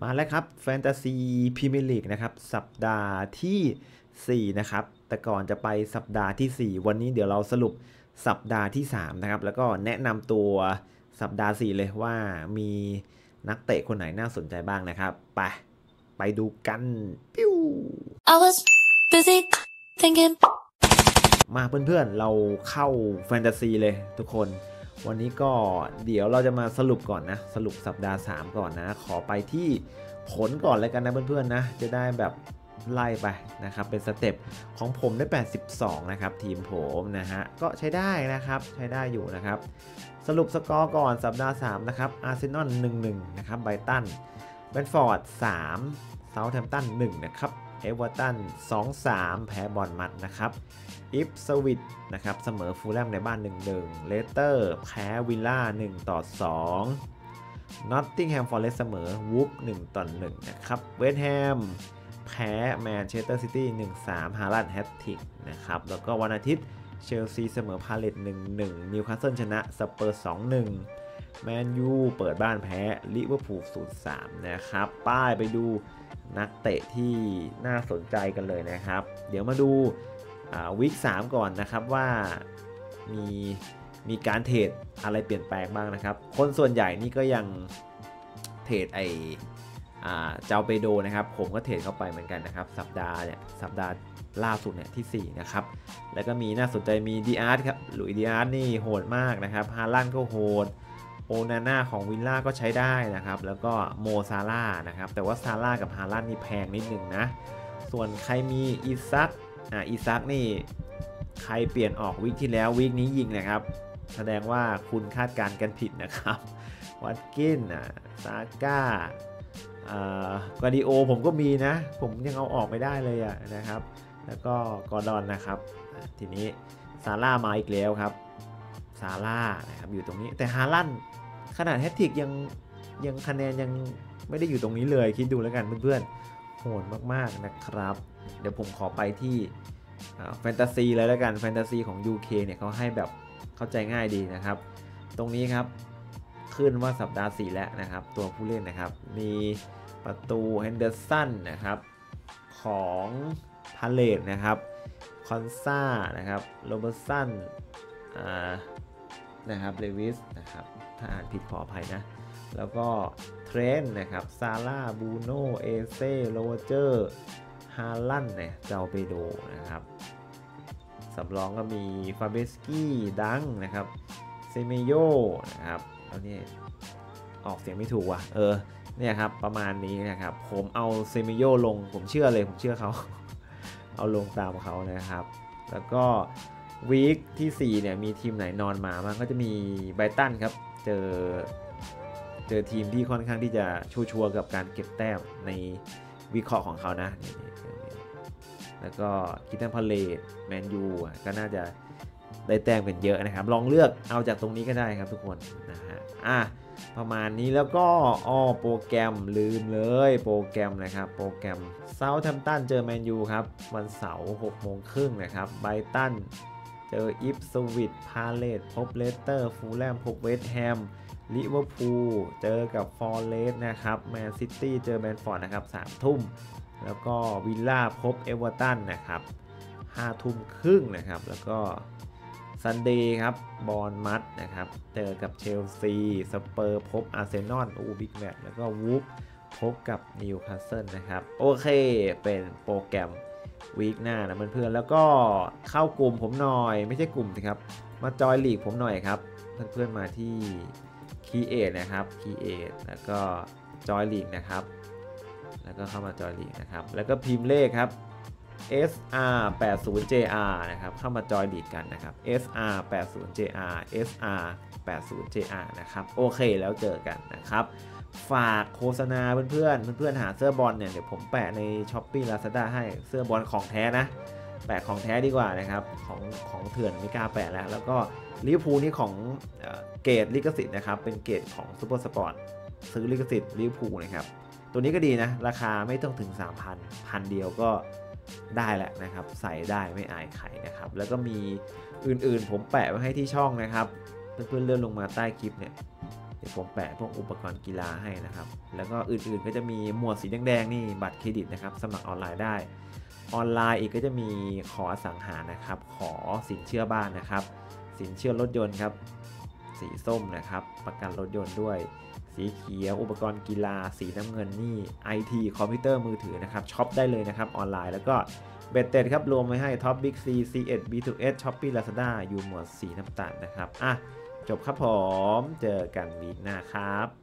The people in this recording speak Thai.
มาแล้วครับแฟนตาซีพรีเมียร์ลีกนะครับสัปดาห์ที่4นะครับแต่ก่อนจะไปสัปดาห์ที่4วันนี้เดี๋ยวเราสรุปสัปดาห์ที่3นะครับแล้วก็แนะนำตัวสัปดาห์4เลยว่ามีนักเตะคนไหนน่าสนใจบ้างนะครับไปดูกันปิ้ว I was busy thinking มาเพื่อนๆเราเข้าแฟนตาซีเลยทุกคนวันนี้ก็เดี๋ยวเราจะมาสรุปก่อนนะสรุปสัปดาห์3ก่อนนะขอไปที่ผลก่อนเลยกันนะเพื่อนๆนะจะได้แบบไล่ไปนะครับเป็นสเต็ปของผมได้82นะครับทีมผมนะฮะก็ใช้ได้นะครับใช้ได้อยู่นะครับสรุปสกอร์ก่อนสัปดาห์3นะครับอาร์เซนอล 1-1 นะครับไบรตันเบนฟอร์ด 3เซาท์แฮมป์ตัน 1นะครับเอเวอร์ตัน 2-3 แพ้บอร์นมัธนะครับอิฟสวิตนะครับเสมอฟูลแลมในบ้าน 1-1 เลสเตอร์แพ้วิลล่า 1-2 นอตติงแฮมฟอเรสต์เสมอวูฟ 1-1 นะครับเวสต์แฮมแพ้แมนเชสเตอร์ซิตี้ 1-3 ฮาลันด์แฮตทริกนะครับแล้วก็วันอาทิตย์เชลซีเสมอพาเลต 1-1 นิวคาสเซิลชนะสเปอร์ 2-1 แมนยูเปิดบ้านแพ้ลิเวอร์พูล 0-3 นะครับป้ายไปดูนักเตะที่น่าสนใจกันเลยนะครับเดี๋ยวมาดูวีค3ก่อนนะครับว่ามีการเทรดอะไรเปลี่ยนแปลงบ้างนะครับคนส่วนใหญ่นี่ก็ยังเทรดเจ้าเปโดนะครับผมก็เทรดเข้าไปเหมือนกันนะครับสัปดาห์ล่าสุดเนี่ยที่4นะครับแล้วก็มีน่าสนใจมีดีอาร์ตครับหลุยดีอาร์ตนี่โหดมากนะครับฮาลันด์ก็โหดโอนาน่าของวิลล่าก็ใช้ได้นะครับแล้วก็โมซาร่านะครับแต่ว่าซาร่ากับฮาลันด์นี่แพงนิดนึงนะส่วนใครมีอิซักนี่ใครเปลี่ยนออกวีคที่แล้ววีคนี้ยิงนะครับแสดงว่าคุณคาดการณ์กันผิดนะครับวัตกินซาก้ากวาดิโอผมก็มีนะผมยังเอาออกไม่ได้เลยนะครับแล้วก็กอร์ดอนนะครับทีนี้ซาร่ามาอีกแล้วครับซาร่านะครับอยู่ตรงนี้แต่ฮาลันด์ขนาดแฮตทริกยังคะแนนยังไม่ได้อยู่ตรงนี้เลยคิดดูแล้วกันเพื่อนๆโหดมากๆนะครับเดี๋ยวผมขอไปที่แฟนตาซีเลยแล้วกันแฟนตาซีของ UK เนี่ยเขาให้แบบเข้าใจง่ายดีนะครับตรงนี้ครับขึ้นว่าสัปดาห์4แล้วนะครับตัวผู้เล่นนะครับมีประตูเฮนเดอร์สันนะครับของพาเลตนะครับคอนซ่านะครับโรเบอร์สันนะครับเลวิสนะครับถ้าอ่านผิดขออภัยนะแล้วก็เทรนต์นะครับซาร่าบูโนเอเซ่โรเจอร์ฮาลันด์เนี่ยเจ้าเปโดนะครับสำรองก็มีฟาเบสกี้ดังนะครับเซเมโยนะครับแล้วนี่ออกเสียงไม่ถูกว่ะเนี่ยครับประมาณนี้นะครับผมเอาเซเมโยลงผมเชื่อเลยผมเชื่อเขา เอาลงตามเขานะครับแล้วก็วีคที่4เนี่ยมีทีมไหนนอนมาบ้างก็จะมีไบรตันครับเจอทีมที่ค่อนข้างที่จะชัวร์กับการเก็บแต้มในวิเคราะห์ของเขานะแล้วก็คิตันพาเลตแมนยูก็น่าจะได้แต้มกันเยอะนะครับลองเลือกเอาจากตรงนี้ก็ได้ครับทุกคนนะฮะประมาณนี้แล้วก็โปรแกรมลืมเลยโปรแกรมนะครับโปรแกรมเซาท์แฮมป์ตันเจอแมนยูครับวันเสาร์ 18:30 นะครับไบรตันเจออิฟสวิตพาเลตพบเลสเตอร์ฟูลแลมพบเวสต์แฮมลิเวอร์พูลเจอกับฟอร์เรสต์นะครับแมนซิตี้เจอแบรนท์ฟอร์ดนะครับ3 ทุ่มแล้วก็วิลล่าพบเอเวอร์ตันนะครับ5 ทุ่มครึ่งนะครับแล้วก็ซันเดย์ครับบอร์นมัธนะครับเจอกับเชลซีสเปอร์พบอาร์เซนอลบิ๊กแมตช์แล้วก็วูฟพบกับนิวคาสเซิลนะครับโอเคเป็นโปรแกรมวีคหน้านะเพื่อนๆแล้วก็เข้ากลุ่มผมหน่อยไม่ใช่กลุ่มสิครับมาจอยลีกผมหน่อยครับเพื่อนๆมาที่Create นะครับ Create แล้วก็จอยลีกนะครับแล้วก็เข้ามาจอยลีกนะครับแล้วก็พิมพ์เลขครับSR80JR นะครับเข้ามาจอยลีกกันนะครับ SR80JR SR80JR นะครับโอเคแล้วเจอกันนะครับฝากโฆษณาเพื่อนหาเสื้อบอลเนี่ยเดี๋ยวผมแปะใน Shopee Lazada ให้เสื้อบอลของแท้นะแปะของแท้ดีกว่านะครับของเถื่อนไม่กล้าแปะแล้วก็ลิเวอร์พูลนี่ของเกรดลิขสิทธิ์นะครับเป็นเกรดของซูเปอร์สปอร์ตซื้อลิขสิทธิ์ลิเวอร์พูลนะครับตัวนี้ก็ดีนะราคาไม่ต้องถึง 3,000 พันเดียวก็ได้แหละนะครับใส่ได้ไม่อายใครนะครับแล้วก็มีอื่นๆผมแปะไว้ให้ที่ช่องนะครับเพื่อนๆเลื่อนลงมาใต้คลิปเนี่ยเดี๋ยวผมแปะพวกอุปกรณ์กีฬาให้นะครับแล้วก็อื่นๆก็จะมีหมวดสีแดงๆนี่บัตรเครดิตนะครับสมัครออนไลน์ได้ออนไลน์อีกก็จะมีขออสังหานะครับขอสินเชื่อบ้านนะครับสินเชื่อรถยนต์ครับสีส้มนะครับประกันรถยนต์ด้วยสีเขียวอุปกรณ์กีฬาสีน้ำเงินนี่ IT คอมพิวเตอร์มือถือนะครับช็อปได้เลยนะครับออนไลน์แล้วก็เบ็ดเต็ดครับรวมไว้ให้ Top Big C C1 B2S Shopee Lazada อยู่หมวดสีน้ำตาลนะครับจบครับผมเจอกันวีคหน้าครับ